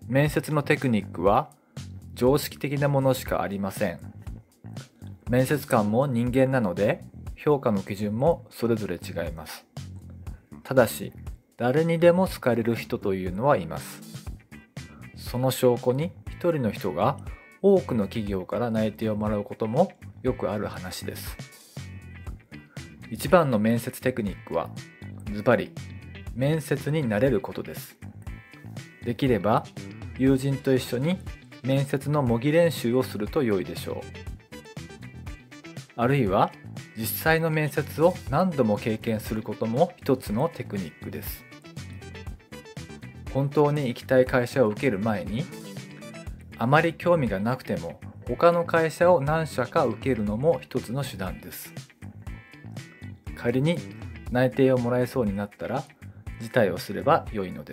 面接のテクニックは常識的なものしかありません。面接官も人間なので、評価の基準もそれぞれ違います。ただし、誰にでも好かれる人というのはいます。その証拠に一人の人が多くの企業から内定をもらうこともよくある話です。一番の面接テクニックは、ズバリ、面接に慣れることです。できれば、友人と一緒に面接の模擬練習をすると良いでしょう。あるいは、実際の面接を何度も経験することも一つのテクニックです。本当に行きたい会社を受ける前に、あまり興味がなくても他の会社を何社か受けるのも一つの手段です。仮に内定をもらえそうになったら辞退をすれば良いのです。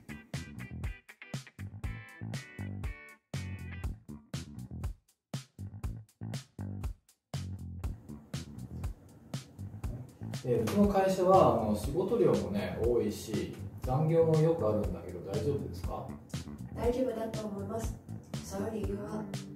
うちの会社は仕事量もね多いし、残業もよくあるんだけど大丈夫ですか？ 大丈夫だと思います。その理由は